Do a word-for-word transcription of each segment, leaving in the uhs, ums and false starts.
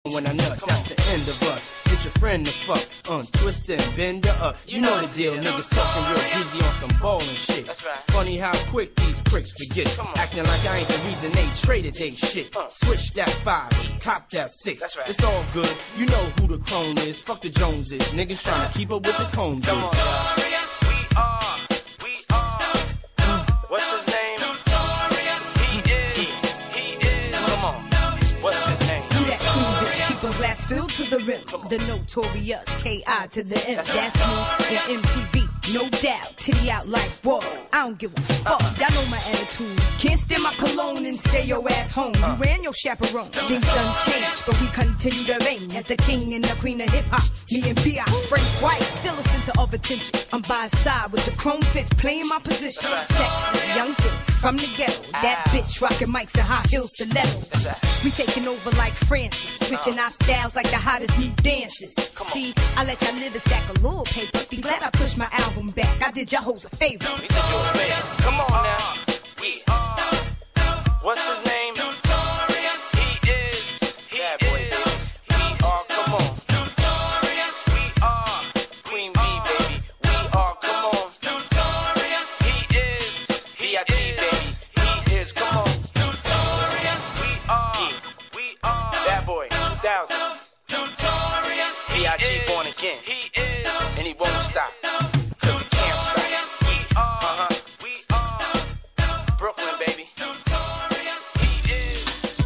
when I nut, that's the end of us. Get your friend to fuck, untwist and bend her up. You know the deal, niggas talking real greasy on some ballin' shit. Funny how quick these pricks forget. Acting like I ain't the reason they traded they shit. Switch that five, cop that six. It's all good, you know who the crone is. Fuck the Joneses, niggas trying to keep up with the Cones. Come on, Notorious, we are, we are. What's his name? Notorious, he is, he is. Come on, what's his name? You that cool bitch, keep a glass filled to the rim. The Notorious, K I to the M. That's me on M T V, no doubt. Titty out like whoa, I don't give a fuck. Y'all know my attitude. Can't stand my cologne and stay your ass home. You ran your chaperone. Things done changed, but we continue to reign as the king and the queen of hip hop. Me and B I, Frank White, still a center of attention. I'm by his side with the chrome fifth, playing my position. Sexy young thing from the ghetto. That bitch rocking mics and high heels stiletto. We taking over like Francis, switching our styles like the hottest new dances. See, I let y'all live and stack a little paper. Be glad I pushed my album back. I did y'all hoes a favor. We did you a favor. Come on now. We are. What's his name? Notorious. He is. He Bad boy, is. Baby. We are. Come on. Notorious. We are. Queen B, baby. We are. Come on. Notorious. He is. D I G, baby. He is. Come on. Notorious. We are. Yeah. We are. Bad boy. two thousand. Notorious. D I G born again. He is. And he won't stop. Cause he can't stop. We are. Uh-huh. We are. Brooklyn, baby. Notorious. He is.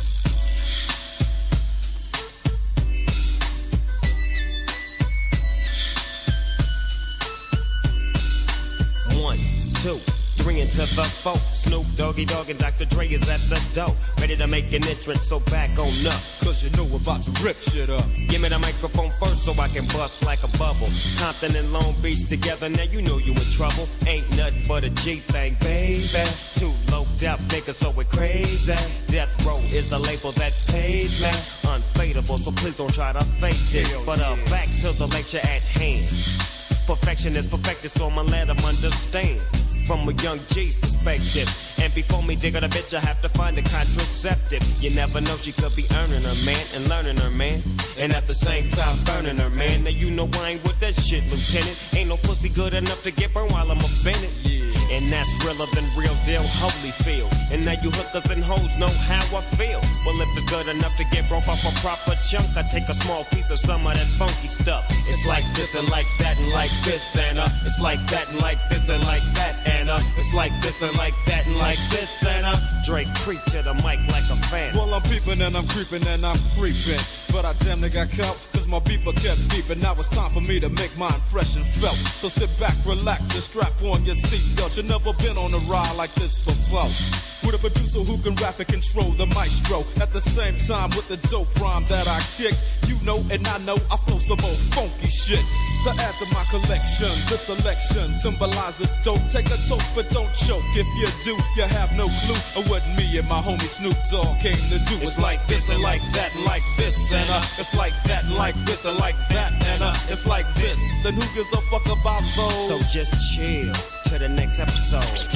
One, two, three into the four. Snoop Doggy Dogg and Doctor Dre is at the door, ready to make an entrance, so back on up. Cause you know we're about to rip shit up. Give me the microphone first so I can bust like a bubble. Compton and Long Beach together, now you know you in trouble. Ain't nothing but a G thing, baby. Too low death niggas, so we're crazy. Death Row is the label that pays me. Unfadable, so please don't try to fake this. But uh, back to the lecture at hand. Perfection is perfected, so I'ma let them understand. From a young G's perspective. And before me dig her a bitch, I have to find a contraceptive. You never know, she could be earning her man and learning her man, and at the same time burning her man. Now you know I ain't with that shit, Lieutenant. Ain't no pussy good enough to get burned while I'm offended. Yeah. And that's realer than real deal, Holyfield. And now you hookers and hoes know how I feel. Well, if it's good enough to get broke off a proper chunk, I take a small piece of some of that funky stuff. It's like this and like that and like this and uh, it's like that and like this and like that and uh, it's like this and like that and like this and uh, Drake creep to the mic like a fan. Well, I'm peeping and I'm creeping and I'm creeping, but I damn near got caught cause my beeper kept beeping. Now it's time for me to make my impression felt. So sit back, relax, and strap on your seatbelt. You never been on a ride like this before, with a producer who can rap and control the maestro. At the same time with the dope rhyme that I kick, you know and I know I flow some old funky shit. To add to my collection, this selection symbolizes dope. Take a toke but don't choke. If you do, you have no clue of what me and my homie Snoop Dogg came to do. It's like this and like that and like this and uh, it's like that and like this and like that and uh, it's like this. And who gives a fuck about those? So just chill to the next episode.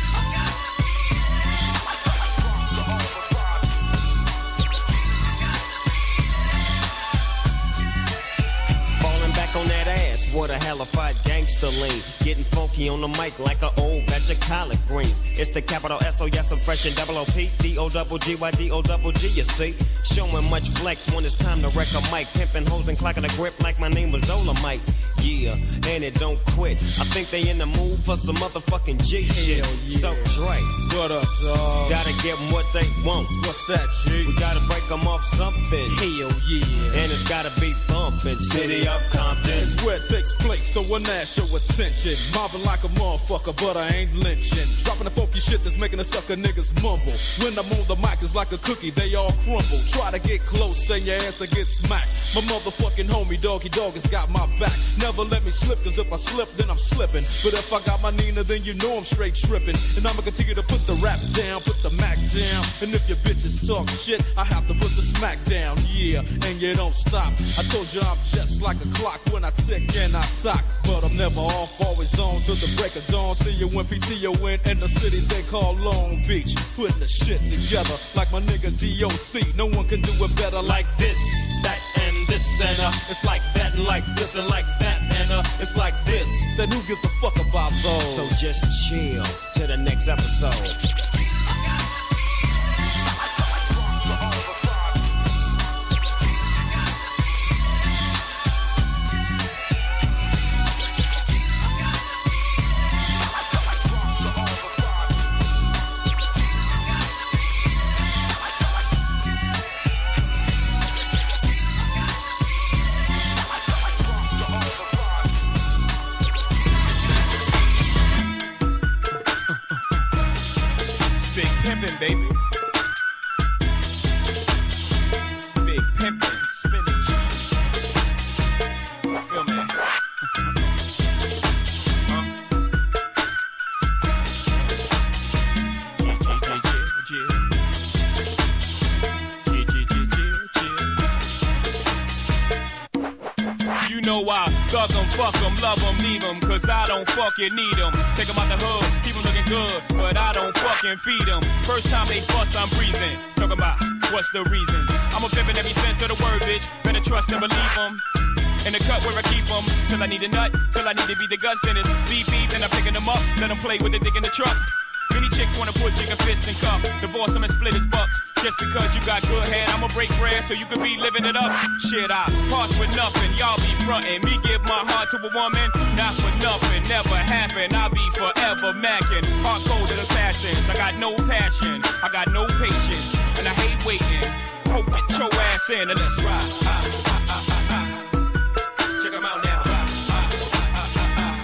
On that ass, what a hellified gangster lean. Getting funky on the mic like an old batch of collard greens. It's the capital S O, yes, I'm fresh and double O P. D O double G Y D O double G, you see. Showing much flex when it's time to wreck a mic. Pimping hoes and clocking a grip like my name was Dolomite. Yeah, and it don't quit. I think they in the mood for some motherfucking G shit. Yeah. So Dre, what up, dog? Gotta give them what they want. What's that, G? We gotta break them off something. Hell yeah. And it's gotta be bumpin'. City of Compton. It's where it takes place, so when that show attention. Mobbing like a motherfucker, but I ain't lynching. Dropping the funky shit that's making the sucker niggas mumble. When I'm on the mic, it's like a cookie, they all crumble. Try to get close, and your ass will get smacked. My motherfucking homie, Doggy Dogg, has got my back. Never let me slip, cause if I slip, then I'm slipping. But if I got my Nina, then you know I'm straight tripping. And I'ma continue to put the rap down, put the Mac down. And if your bitches talk shit, I have to put the smack down. Yeah, and you don't stop. I told you I'm just like a clock when I tick and I talk. But I'm never off, always on till the break of dawn. See you when P T O in, in the city they call Long Beach. Putting the shit together like my nigga D O C. No one can do it better like this, that, nothing like that, man. Uh, it's like this. Then who gives a fuck about those? So just chill to the next episode. Baby, it's big pimpin', spinach. You feel me? Huh? G, G, G, G, G. G, G, G, G, G. You know I thug 'em, fuck 'em, love 'em, leave 'em, cause I don't fucking need 'em. Take 'em out the hood, keep 'em looking good, but I don't fucking feed 'em. First time they fuss, I'm breathing. Talking about what's the reasons. I'm a pimp in every sense of the word, bitch. Better trust and believe 'em. In the cut where I keep 'em, till I need a nut, till I need to be the guts, then it's beep beep, then I'm picking 'em up, let 'em play with the dick in the truck. Many chicks wanna put jigger fists in cup, divorce 'em and split his bucks. Just because you got good head, I'ma break bread so you could be living it up. Shit, I pass with nothing, y'all be frontin'. Me give my heart to a woman, not for nothing, never happen. I'll be forever macking, hard coded assassins. I got no passion, I got no patience, and I hate waiting. Hope get your ass in and let's ride. Ah, ah, ah, ah, ah. Check 'em out now. Ah, ah, ah, ah, ah, ah.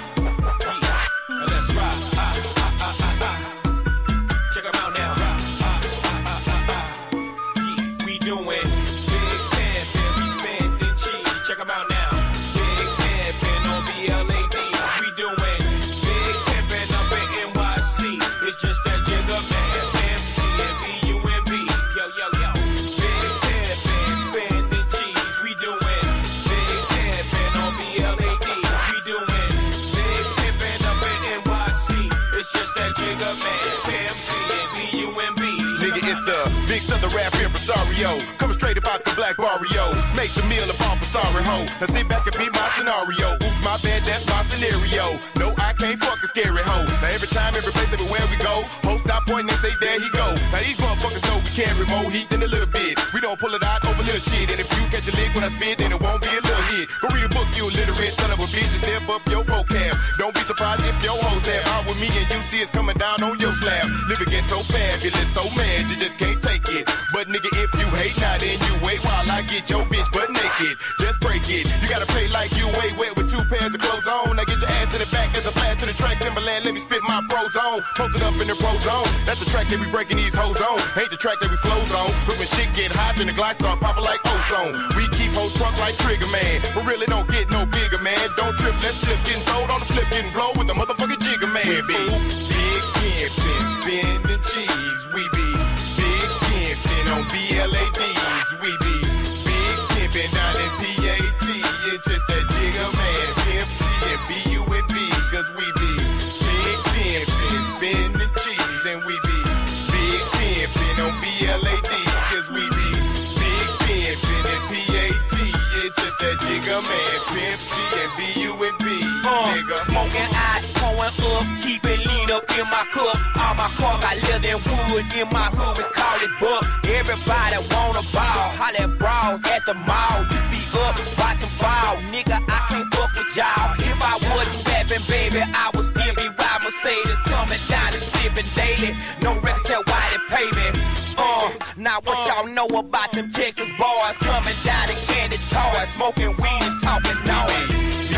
Yeah. Let's ride. Ah, ah, ah, ah, ah. Check 'em out now. Ah, ah, ah, ah, ah, ah. Yeah. We doing big pimpin', we spending cheese. Check 'em out now. Big pimpin' on B L A D. We doing big pimpin' up in N Y C. It's just that jigger man, M C and B U M B. Yo, yo, yo. Big pimpin', spending cheese. We doing big pimpin' on B L A D. We doing big pimpin' up in N Y C. It's just that jigger man, M C and B U M B. Nigga, it's the big southern rap impresario. Coming straight about the black barrio. Makes a meal of all for sorry ho. Now sit back and be my scenario. Oops, my bad, that's my scenario. No, I can't fuck a scary hoe. Now every time, every place, everywhere we go, hoes stop pointing and say, there he go. Now these motherfuckers know we carry more heat than a little bit. We don't pull it out over little shit. And if you catch a lick when I spit, then it won't be a little hit. Go read a book, you illiterate son of a bitch, and step up your vocab. Don't be surprised if your hoes there out with me and you see it's coming down on your slab. Living ghetto fabulous, so mad you just can't take it. But nigga, if you hate, now then you wait while I get your bitch butt naked. Just break it. You gotta play like you way wet with two pairs of clothes on. Now get your ass in the back as a blast to the track. Timberland, let me spit my pros on. Posted up in the pro zone. That's the track that we breaking these hoes on. Ain't the track that we flows on. But when shit get hot, then the glide start popping like ozone. We keep hoes crunk like Trigger Man. But really don't get no bigger, man. Don't trip, let's slip, getting throwed on the flip, getting blow with the motherfucking Jigger Man. We be big pimpin', spinning cheese. We be big pimpin' on B L A Ds. We be big pimpin' down in P A T. It's just that Jigger Man, Pimp C and B U and B. Cause we be big pimpin', spinning cheese. And we be big pimpin' on B L A D. Cause we be big pimpin' and P A T. It's just that Jigger Man, Pimp C and B U and B. Uh, smoking out, pouring up, keep it lean up in my cup. All my car got leather and wood in my hood, we call it buck. Everybody wanna ball, holla at brawls at the mall. You be up, watch them fall, nigga, I can't fuck with y'all. If I wasn't rapping, baby, I would still be riding Mercedes, coming down and sipping daily. No record tell why they pay me. Uh, now what y'all know about them Texas boys coming down in candy toys, smoking weed and talking noise.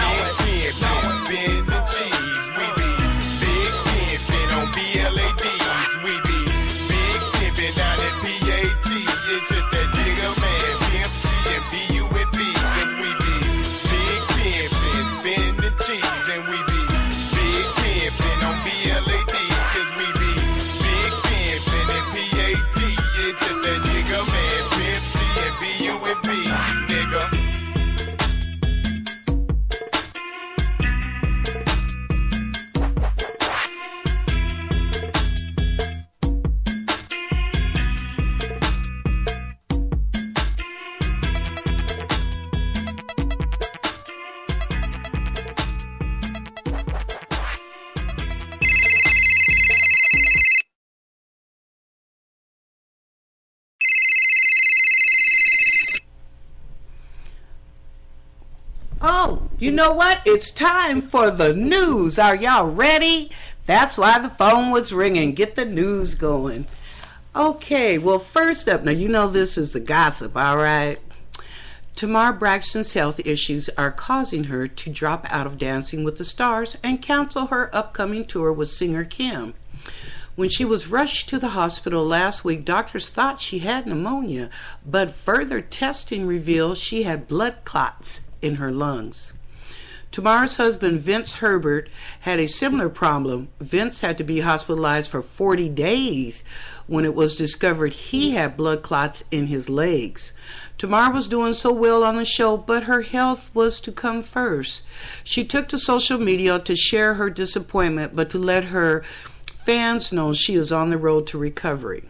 Big pimpin', spinning cheese. We be big pimpin' on B L A Ds. We be big pimpin' down at P A T. It's just that Jigger Man, Pimp C and B U and B. Cause we be big pimpin', spinning cheese. And we be big pimpin' on B L A Ds. Cause we be big pimpin' and P A T. It's just that Jigger Man, Pimp C and B U and B. Nigga. Oh, you know what? It's time for the news. Are y'all ready? That's why the phone was ringing. Get the news going. Okay, well, first up, now you know this is the gossip, all right? Tamar Braxton's health issues are causing her to drop out of Dancing with the Stars and cancel her upcoming tour with singer Kim. When she was rushed to the hospital last week, doctors thought she had pneumonia, but further testing revealed she had blood clots in her lungs. Tamar's husband, Vince Herbert, had a similar problem. Vince had to be hospitalized for forty days when it was discovered he had blood clots in his legs. Tamar was doing so well on the show, but her health was to come first. She took to social media to share her disappointment, but to let her fans know she is on the road to recovery.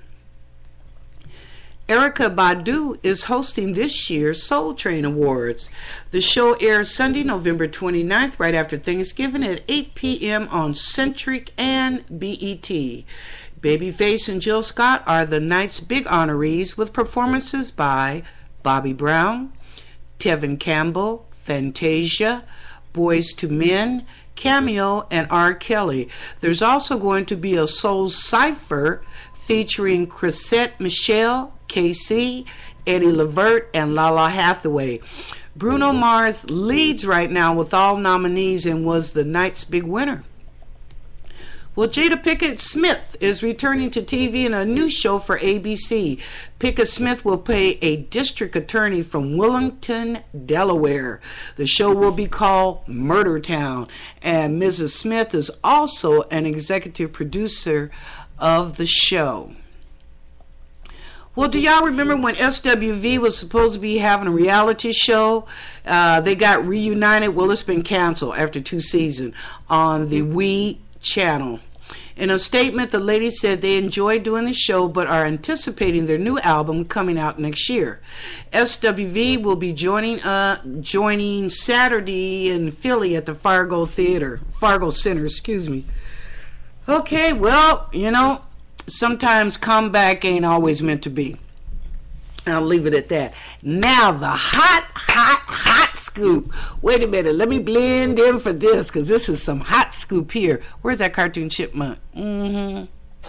Erykah Badu is hosting this year's Soul Train Awards. The show airs Sunday, November twenty-ninth, right after Thanksgiving at eight p.m. on Centric and B E T. Babyface and Jill Scott are the night's big honorees, with performances by Bobby Brown, Tevin Campbell, Fantasia, Boyz two Men, Cameo, and R. Kelly. There's also going to be a Soul Cypher featuring Chrisette Michele, K C, Eddie Levert, and Lala Hathaway. Bruno Mars leads right now with all nominees and was the night's big winner. Well, Jada Pinkett Smith is returning to T V in a new show for A B C. Pinkett Smith will play a district attorney from Wilmington, Delaware. The show will be called Murder Town, and Missus Smith is also an executive producer of the show. Well, do y'all remember when S W V was supposed to be having a reality show? Uh, they got reunited. Well, it's been canceled after two seasons on the We channel. In a statement, the ladies said they enjoyed doing the show but are anticipating their new album coming out next year. S W V will be joining uh joining Saturday in Philly at the Fargo Theater, Fargo Center, excuse me. Okay, well, you know, sometimes comeback ain't always meant to be. I'll leave it at that. Now the hot, hot, hot scoop. Wait a minute. Let me blend in for this, because this is some hot scoop here. Where's that cartoon chipmunk? Mm-hmm.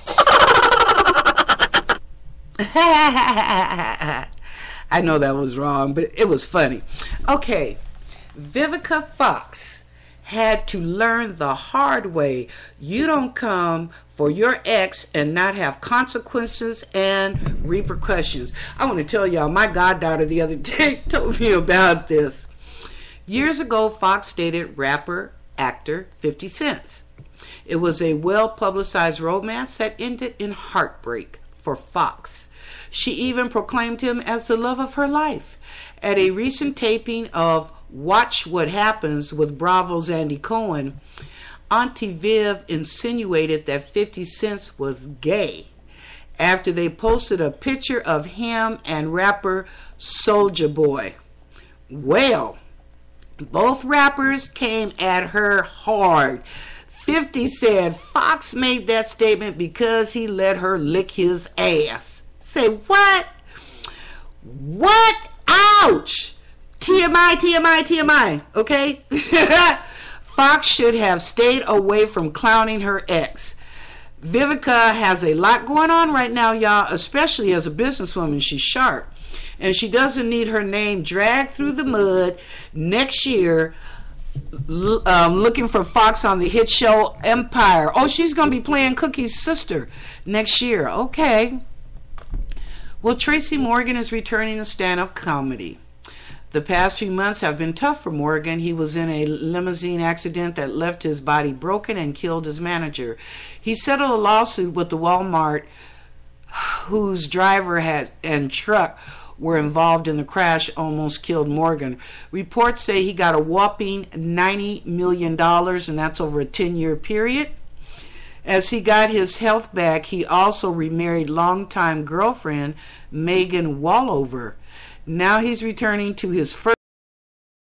I know that was wrong, but it was funny. Okay. Vivica Fox had to learn the hard way. You don't come for your ex and not have consequences and repercussions. I want to tell y'all, my goddaughter the other day told me about this. Years ago, Fox dated rapper, actor fifty Cent. It was a well-publicized romance that ended in heartbreak for Fox. She even proclaimed him as the love of her life. At a recent taping of Watch What Happens with Bravo's Andy Cohen, Auntie Viv insinuated that fifty Cent was gay after they posted a picture of him and rapper Soulja Boy. Well, both rappers came at her hard. fifty said Fox made that statement because he let her lick his ass. Say what? What? Ouch! T M I, T M I, T M I, okay? Fox should have stayed away from clowning her ex. Vivica has a lot going on right now, y'all, especially as a businesswoman. She's sharp. And she doesn't need her name dragged through the mud next year um, looking for Fox on the hit show Empire. Oh, she's going to be playing Cookie's sister next year. Okay. Well, Tracy Morgan is returning to stand-up comedy. The past few months have been tough for Morgan. He was in a limousine accident that left his body broken and killed his manager. He settled a lawsuit with the Walmart whose driver had and truck were involved in the crash almost killed Morgan. Reports say he got a whopping ninety million dollars, and that's over a ten-year period. As he got his health back, he also remarried longtime girlfriend Megan Wallover. Now he's returning to his first